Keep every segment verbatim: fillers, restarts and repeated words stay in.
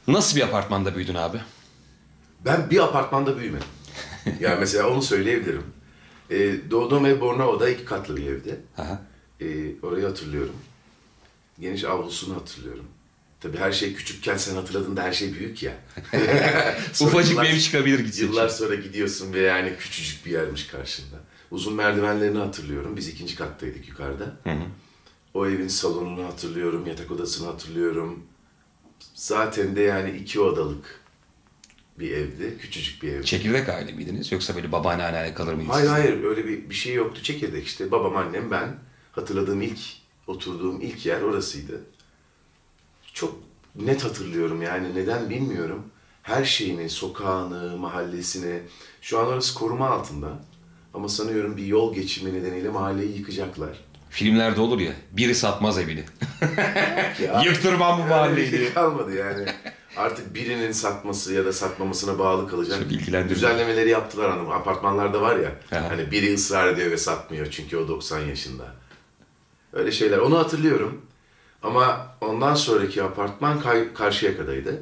Nasıl bir apartmanda büyüdün abi? Ben bir apartmanda büyümedim. Yani mesela onu söyleyebilirim. Ee, doğduğum ev Bornova'da iki katlı bir evdi. Aha. Ee, orayı hatırlıyorum. Geniş avlusunu hatırlıyorum. Tabii her şey küçükken sen hatırladığında her şey büyük ya. Ufacık yıllar, bir ev çıkabilir gitsin. Yıllar sonra gidiyorsun ve yani küçücük bir yermiş karşında. Uzun merdivenlerini hatırlıyorum. Biz ikinci kattaydık yukarıda. Hı hı. O evin salonunu hatırlıyorum, yatak odasını hatırlıyorum. Zaten de yani iki odalık bir evdi, küçücük bir evdi. Çekirdek aile miydiniz yoksa böyle babaanne anneanne kalır mıydınız? Hayır hayır öyle bir, bir şey yoktu. Çekirdek işte. Babam, annem, ben. Hatırladığım ilk, oturduğum ilk yer orasıydı. Çok net hatırlıyorum yani neden bilmiyorum. Her şeyini, sokağını, mahallesini. Şu an orası koruma altında. Ama sanıyorum bir yol geçimi nedeniyle mahalleyi yıkacaklar. Filmlerde olur ya, biri satmaz evini. Ya, Yıktırmam bu mahalleyi diye. Kalmadı yani. Artık birinin satması ya da satmamasına bağlı kalacak. Çok ilgilendirici. Düzenlemeleri yaptılar hanım. Apartmanlarda var ya. Aha. Hani biri ısrar ediyor ve satmıyor çünkü o doksan yaşında. Öyle şeyler. Onu hatırlıyorum. Ama ondan sonraki apartman kay- Karşıyaka'daydı.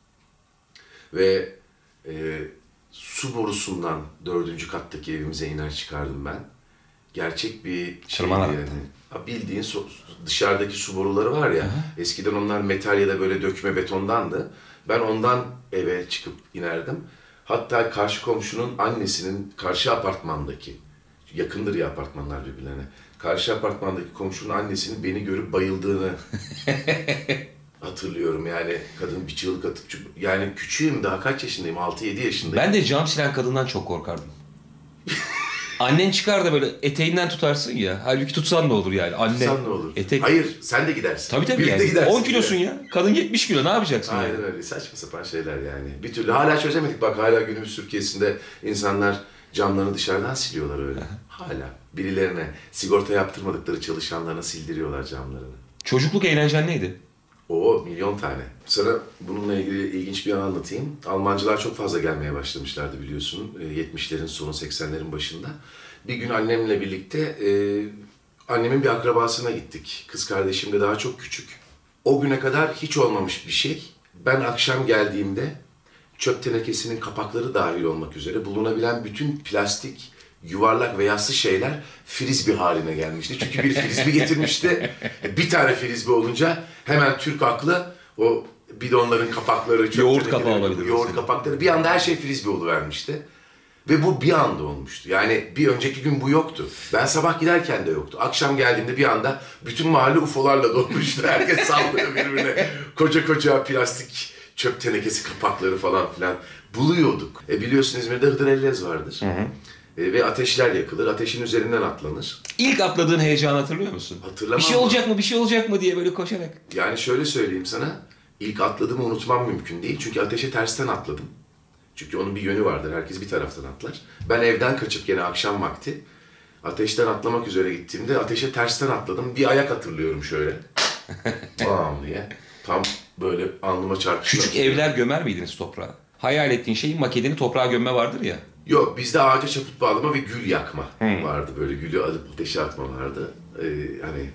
Ve e, su borusundan dördüncü kattaki evimize iner çıkardım ben. Gerçek bir şeydi Tırmanarak. yani. Ha, bildiğin so- dışarıdaki su boruları var ya. Aha. Eskiden onlar metal ya da böyle dökme betondandı. Ben ondan eve çıkıp inerdim. Hatta karşı komşunun annesinin karşı apartmandaki, yakındır ya apartmanlar birbirlerine. Karşı apartmandaki komşunun annesinin beni görüp bayıldığını hatırlıyorum yani. Kadın bir çığlık atıp, yani küçüğüm, daha kaç yaşındayım, altı yedi yaşındayım. Ben de cam silen kadından çok korkardım. Annen çıkar da böyle eteğinden tutarsın ya. Halbuki tutsan ne olur yani? Anne. Tutsan ne olur? Etek... Hayır, sen de gidersin. Tabii tabii Birlikte yani. gidersin on kilosun ya. ya. Kadın yetmiş kilo, ne yapacaksın Aynen yani? öyle. Saçma sapan şeyler yani. Bir türlü hala çözemedik. Bak hala günümüz Türkiye'sinde insanlar camlarını dışarıdan siliyorlar öyle. Hala. Birilerine sigorta yaptırmadıkları çalışanlarına sildiriyorlar camlarını. Çocukluk eğlencen neydi? O milyon tane. Sana bununla ilgili ilginç bir an anlatayım. Almancılar çok fazla gelmeye başlamışlardı biliyorsun. yetmişlerin sonu, seksenlerin başında. Bir gün annemle birlikte e, annemin bir akrabasına gittik. Kız kardeşim de daha çok küçük. O güne kadar hiç olmamış bir şey. Ben akşam geldiğimde çöp tenekesinin kapakları dahil olmak üzere bulunabilen bütün plastik, yuvarlak ve yassı şeyler frisbee haline gelmişti. Çünkü bir frisbee getirmişti. Bir tane frisbee olunca hemen Türk aklı o bidonların kapakları, çöp yoğurt kapağı olabilir. Yoğurt kapakları, bir anda her şey frisbee oluvermişti. Ve bu bir anda olmuştu. Yani bir önceki gün bu yoktu. Ben sabah giderken de yoktu. Akşam geldiğimde bir anda bütün mahalle U F O'larla dolmuştu. Herkes sallıyor birbirine. Koca koca plastik çöp tenekesi kapakları falan filan buluyorduk. E biliyorsun İzmir'de Hıdrellez vardır. Hı hı. E, ve ateşler yakılır. Ateşin üzerinden atlanır. İlk atladığın heyecanı hatırlıyor musun? Hatırlamam. Bir şey olacak mı, bir şey olacak mı diye böyle koşarak. Yani şöyle söyleyeyim sana. İlk atladığımı unutmam mümkün değil. Çünkü ateşe tersten atladım. Çünkü onun bir yönü vardır. Herkes bir taraftan atlar. Ben evden kaçıp gene akşam vakti ateşten atlamak üzere gittiğimde ateşe tersten atladım. Bir ayak hatırlıyorum şöyle. Bam diye. Tam böyle alnıma çarpıştı. Küçük evler gömer miydiniz toprağa? Hayal ettiğin şeyin maketini toprağa gömme vardır ya. Yok, bizde ağaca çaput bağlama ve gül yakma hmm. vardı. Böyle gülü alıp ateşe atma vardı. Ee, hani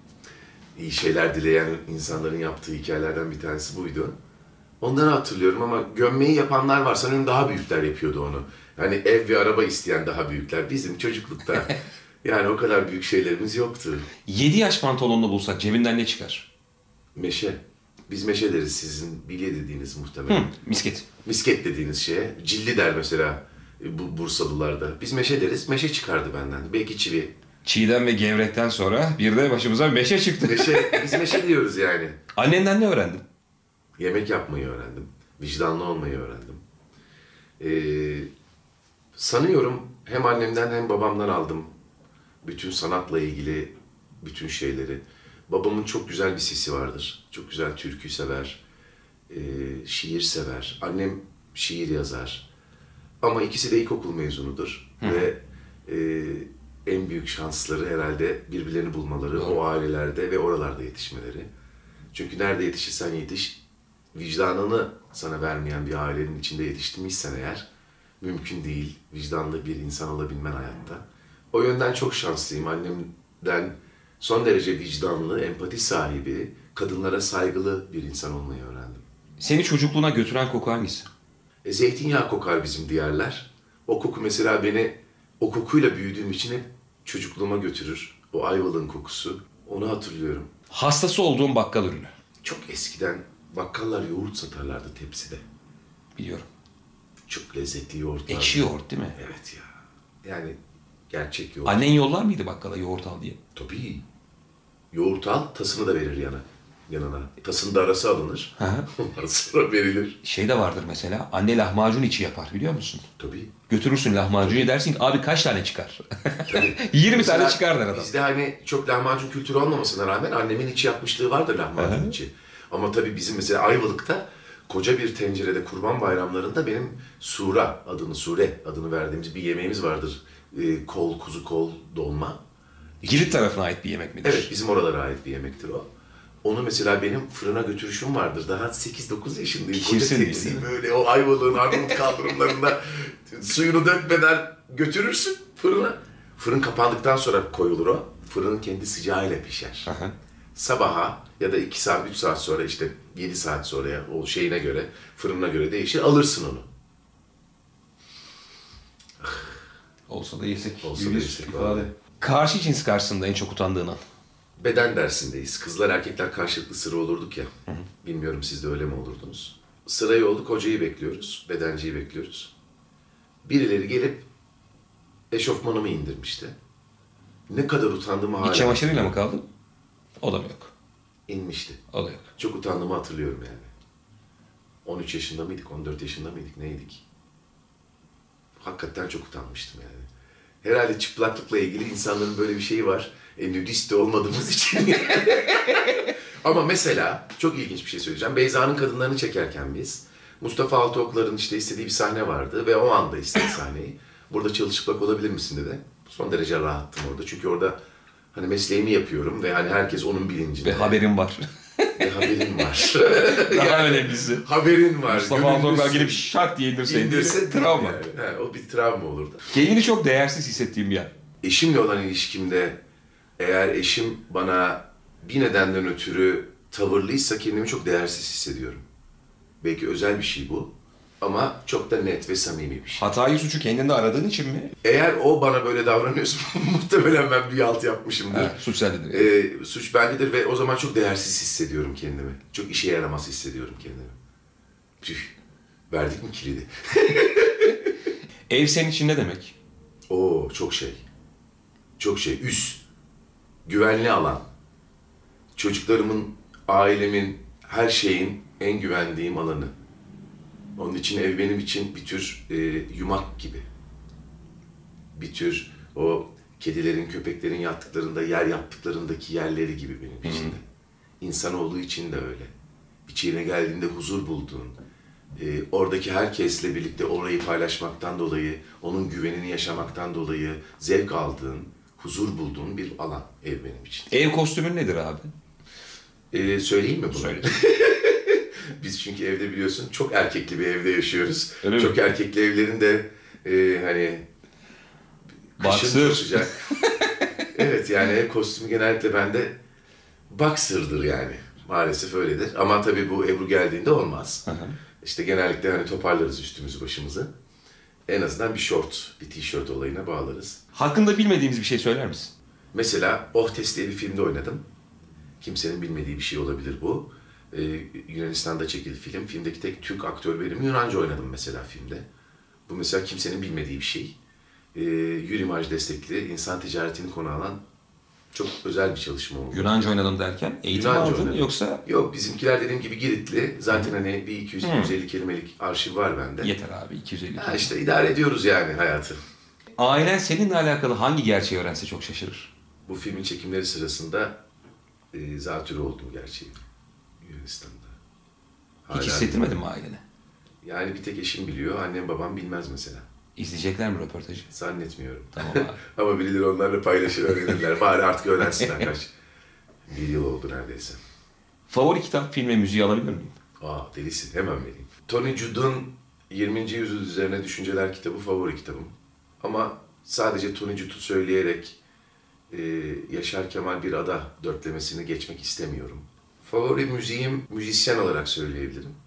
iyi şeyler dileyen insanların yaptığı hikayelerden bir tanesi buydu. Onları hatırlıyorum ama gömmeyi yapanlar var. Sanırım daha büyükler yapıyordu onu. Yani ev ve araba isteyen daha büyükler. Bizim çocuklukta yani o kadar büyük şeylerimiz yoktu. yedi yaş pantolonunu bulsak cebinden ne çıkar? Meşe. Biz meşe deriz, sizin bilye dediğiniz muhtemelen. Hı, misket. Misket dediğiniz şeye. Cilli der mesela bu Bursalılarda. Biz meşe deriz. Meşe çıkardı benden. Belki çivi. Çiğdem ve gevrekten sonra bir de başımıza meşe çıktı. Meşe. Biz meşe diyoruz yani. Annenden ne öğrendin? Yemek yapmayı öğrendim. Vicdanlı olmayı öğrendim. Ee, sanıyorum hem annemden hem babamdan aldım bütün sanatla ilgili bütün şeyleri. Babamın çok güzel bir sesi vardır. Çok güzel türkü sever, e, şiir sever. Annem şiir yazar. Ama ikisi de ilkokul mezunudur. Hı. Ve e, en büyük şansları herhalde birbirlerini bulmaları, Doğru. o ailelerde ve oralarda yetişmeleri. Çünkü nerede yetişirsen yetiş, vicdanını sana vermeyen bir ailenin içinde yetiştirmişsen eğer, mümkün değil vicdanlı bir insan olabilmen hayatta. O yönden çok şanslıyım. Annemden son derece vicdanlı, empati sahibi, kadınlara saygılı bir insan olmayı öğrendim. Seni çocukluğuna götüren koku hangisi? E, zeytinyağı kokar bizim diğerler. O koku mesela beni o kokuyla büyüdüğüm için hep çocukluğuma götürür. O Ayvalık'ın kokusu. Onu hatırlıyorum. Hastası olduğun bakkal ürünü. Çok eskiden bakkallar yoğurt satarlardı tepside. Biliyorum. Çok lezzetli yoğurtlar. Ekşi yoğurt değil mi? Evet ya. Yani gerçek yoğurt. Annen yollar mıydı bakkala yoğurt al diye? Tabii. Yoğurt al, tasını da verir yana. Yanına. Tasının da arası alınır. Hı hı. Ondan sonra verilir. Şey de vardır mesela. Anne lahmacun içi yapar biliyor musun? Tabii. Götürürsün lahmacunu dersin ki abi kaç tane çıkar? Tabii. yirmi Mesela tane çıkar der adam. Bizde hani çok lahmacun kültürü olmamasına rağmen annemin içi yapmışlığı vardır lahmacun Hı hı. içi. Ama tabii bizim mesela Ayvalık'ta koca bir tencerede kurban bayramlarında benim sura adını, sure adını verdiğimiz bir yemeğimiz vardır. Ee, kol, kuzu kol, dolma. Girit tarafına ait bir yemek midir? Evet, bizim oralara ait bir yemektir o. Onu mesela benim fırına götürüşüm vardır. Daha sekiz dokuz yaşındayım. Koca Pişirsin diye, tepsiyi değil mi? böyle o Ayvalık'ın Arnavut kaldırımlarında suyunu dökmeden götürürsün fırına. Fırın kapandıktan sonra koyulur o. Fırının kendi sıcağıyla pişer. Aha. Sabaha ya da iki saat, üç saat sonra işte yedi saat sonra ya, o şeyine göre, fırınına göre değişir. Alırsın onu. Olsa da yesek. Olsa da Bir yesek, ifade. vallahi. Karşı cins karşısında en çok utandığın an. Beden dersindeyiz. Kızlar erkekler karşılıklı sıra olurduk ya. Hı hı. Bilmiyorum siz de öyle mi olurdunuz? Sırayı olduk, hocayı bekliyoruz. Bedenciyi bekliyoruz. Birileri gelip eşofmanımı indirmişti. Ne kadar utandığımı hala... İç çamaşırıyla mı kaldın? O da mı yok? İnmişti. O da yok. Çok utandığımı hatırlıyorum yani. on üç yaşında mıydık, on dört yaşında mıydık, neydik? Hakikaten çok utanmıştım yani. Herhalde çıplaklıkla ilgili insanların böyle bir şeyi var. E, nudist de olmadığımız için. Ama mesela çok ilginç bir şey söyleyeceğim. Beyza'nın kadınlarını çekerken biz, Mustafa Altıoklar'ın işte istediği bir sahne vardı ve o anda istedi sahneyi. Burada çıplak olabilir misin dedi. Son derece rahattım orada. Çünkü orada hani mesleğimi yapıyorum ve hani herkes onun bilincinde. Ve haberim var. Ve haberin var. Daha Yani önemlisi. haberin var. Mustafa Altıoklar gönüllüsün. gelip şak diye indirse İndirse travma. yani. He, o bir travma olurdu. Kendini çok değersiz hissettiğim bir yer. Eşimle olan ilişkimde eğer eşim bana bir nedenden ötürü tavırlıysa kendimi çok değersiz hissediyorum. Belki özel bir şey bu ama çok da net ve samimi bir şey. Hatayı suçu kendinde aradığın için mi? Eğer o bana böyle davranıyorsa muhtemelen ben bir halt yapmışımdır. Ha, suç sendedir. Ee, suç bendedir ve o zaman çok değersiz hissediyorum kendimi. Çok işe yaramaz hissediyorum kendimi. Tüh, verdik mi kilidi? Ev senin için ne demek? Oo, çok şey. Çok şey. Üs. Güvenli alan. Çocuklarımın, ailemin, her şeyin en güvendiğim alanı. Onun için ev benim için bir tür e, yumak gibi. Bir tür o kedilerin, köpeklerin yattıklarında, yer yaptıklarındaki yerleri gibi benim için de. İnsanoğlu için de öyle. İçine geldiğinde huzur bulduğun, e, oradaki herkesle birlikte orayı paylaşmaktan dolayı, onun güvenini yaşamaktan dolayı zevk aldığın, huzur bulduğun bir alan ev benim için. Ev kostümün nedir abi? E, söyleyeyim mi bunu? Söyle. Biz çünkü evde biliyorsun çok erkekli bir evde yaşıyoruz. Öyle çok mi? erkekli evlerin de e, hani kışın Boxer. çok sıcak. Evet yani ev kostümü genellikle bende boxer'dır yani. Maalesef öyledir. Ama tabii bu Ebru geldiğinde olmaz. Hı hı. İşte genellikle hani toparlarız üstümüzü başımızı. En azından bir şort, bir tişört olayına bağlarız. Hakkında bilmediğimiz bir şey söyler misin? Mesela Oh Test diye bir filmde oynadım. Kimsenin bilmediği bir şey olabilir bu. Ee, Yunanistan'da çekildi film. Filmdeki tek Türk aktör benim. Yunanca oynadım mesela filmde. Bu mesela kimsenin bilmediği bir şey. Ee, Yürümaj destekli, insan ticaretini konu alan çok özel bir çalışma oldu. Yunanca oynadım derken eğitim Yunanca aldın oynadım. yoksa? Yok, bizimkiler dediğim gibi Giritli. Zaten hani bir iki yüz iki yüz elli kelimelik arşiv var bende. Yeter abi iki yüz elli. Ha işte idare ediyoruz yani hayatı. Ailen seninle alakalı hangi gerçeği öğrense çok şaşırır? Bu filmin çekimleri sırasında e, zatürre oldum gerçeği. Yunanistan'da. Hala Hiç hissettirmedin mi ailene? Yani bir tek eşim biliyor, annem babam bilmez mesela. İzleyecekler mi röportajı? Zannetmiyorum. Tamam abi. Ama birileri onlarla paylaşır, öğrenirler. Bari artık öğrensinler kaç. Bir yıl oldu neredeyse. Favori kitap, film ve müziği alabilir miyim? Aa delisin, hemen vereyim. Tony Judd'un yirminci yüzyıl üzerine düşünceler kitabı favori kitabım. Ama sadece Tony Judd'u söyleyerek e, Yaşar Kemal Bir Ada dörtlemesini geçmek istemiyorum. Favori müziğim müzisyen olarak söyleyebilirim.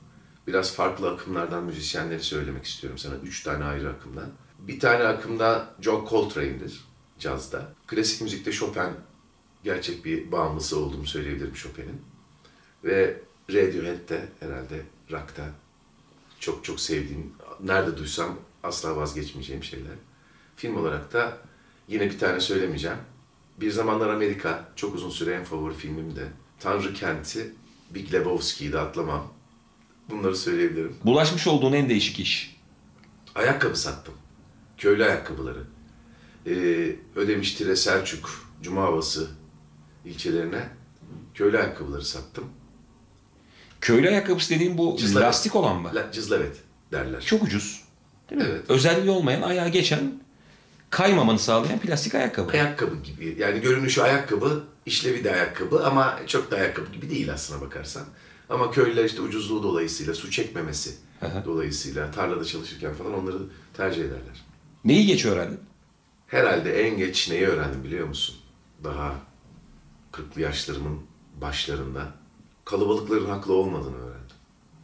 biraz farklı akımlardan müzisyenleri söylemek istiyorum sana. Üç tane ayrı akımdan. Bir tane akımda John Coltrane'dir, cazda. Klasik müzikte Chopin, gerçek bir bağımlısı olduğumu söyleyebilirim Chopin'in. Ve Radiohead'de herhalde rock'ta çok çok sevdiğim, nerede duysam asla vazgeçmeyeceğim şeyler. Film olarak da yine bir tane söylemeyeceğim. Bir Zamanlar Amerika, çok uzun süre en favori filmim de. Tanrı Kent'i, Big Lebowski'yi de atlamam. Bunları söyleyebilirim. Bulaşmış olduğun en değişik iş. Ayakkabı sattım. Köylü ayakkabıları. Ee, Ödemiş, Tire, Selçuk, Cumaovası ilçelerine köylü ayakkabıları sattım. Köylü ayakkabısı dediğim bu Cızlavet. lastik olan mı? La, cızlavet derler. Çok ucuz. Değil mi? Evet. Özelliği olmayan, ayağa geçen, kaymamanı sağlayan plastik ayakkabı. Ayakkabı gibi. Yani görünüşü ayakkabı, işlevi de ayakkabı ama çok da ayakkabı gibi değil aslına bakarsan. Ama köylüler işte ucuzluğu dolayısıyla, su çekmemesi Aha. dolayısıyla tarlada çalışırken falan onları tercih ederler. Neyi geç öğrendin? Herhalde en geç neyi öğrendim biliyor musun? Daha kırklı yaşlarımın başlarında kalabalıkların haklı olmadığını öğrendim.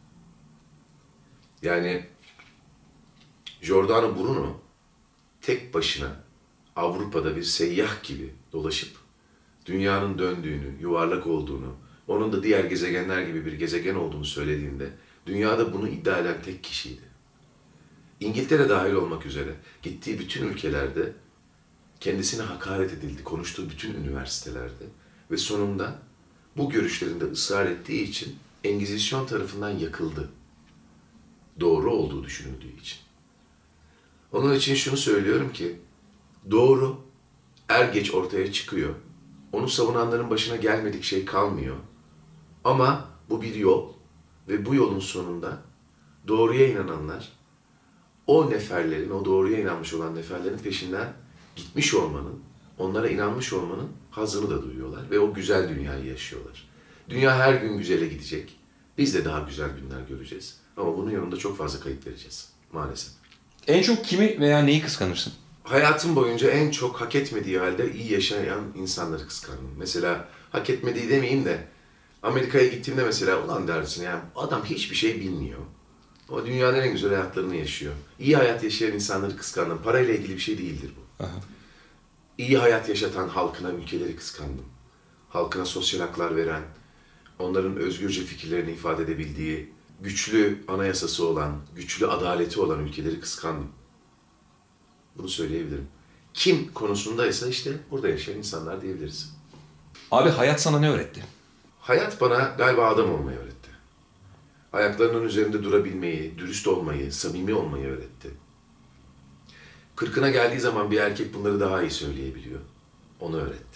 Yani Giordano Bruno tek başına Avrupa'da bir seyyah gibi dolaşıp dünyanın döndüğünü, yuvarlak olduğunu, onun da diğer gezegenler gibi bir gezegen olduğunu söylediğinde dünyada bunu iddia eden tek kişiydi. İngiltere dahil olmak üzere gittiği bütün ülkelerde kendisine hakaret edildi, konuştuğu bütün üniversitelerde ve sonunda bu görüşlerinde ısrar ettiği için Engizisyon tarafından yakıldı. Doğru olduğu düşünüldüğü için. Onun için şunu söylüyorum ki, doğru er geç ortaya çıkıyor. Onu savunanların başına gelmedik şey kalmıyor. Ama bu bir yol ve bu yolun sonunda doğruya inananlar, o neferlerin, o doğruya inanmış olan neferlerin peşinden gitmiş olmanın, onlara inanmış olmanın hazzını da duyuyorlar ve o güzel dünyayı yaşıyorlar. Dünya her gün güzele gidecek. Biz de daha güzel günler göreceğiz. Ama bunun yanında çok fazla kayıp vereceğiz maalesef. En çok kimi veya neyi kıskanırsın? Hayatım boyunca en çok hak etmediği halde iyi yaşayan insanları kıskandım. Mesela hak etmediği demeyeyim de Amerika'ya gittiğimde mesela ulan dersin yani adam hiçbir şey bilmiyor. O dünyanın en güzel hayatlarını yaşıyor. İyi hayat yaşayan insanları kıskandım. Parayla ilgili bir şey değildir bu. Aha. İyi hayat yaşatan halkına, ülkeleri kıskandım. Halkına sosyal haklar veren, onların özgürce fikirlerini ifade edebildiği, güçlü anayasası olan, güçlü adaleti olan ülkeleri kıskandım. Bunu söyleyebilirim. Kim konusundaysa işte burada yaşayan insanlar diyebiliriz. Abi hayat sana ne öğretti? Hayat bana galiba adam olmayı öğretti. Ayaklarının üzerinde durabilmeyi, dürüst olmayı, samimi olmayı öğretti. Kırkına geldiği zaman bir erkek bunları daha iyi söyleyebiliyor. Onu öğretti.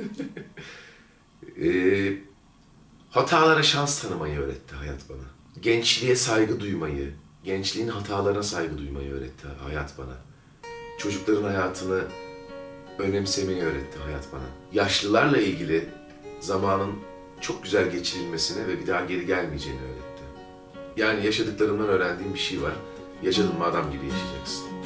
e, hatalara şans tanımayı öğretti hayat bana. Gençliğe saygı duymayı, gençliğin hatalarına saygı duymayı öğretti hayat bana. Çocukların hayatını önemsemeyi öğretti hayat bana. Yaşlılarla ilgili zamanın çok güzel geçirilmesini ve bir daha geri gelmeyeceğini öğretti. Yani yaşadıklarımdan öğrendiğim bir şey var. Yaşadın mı adam gibi yaşayacaksın.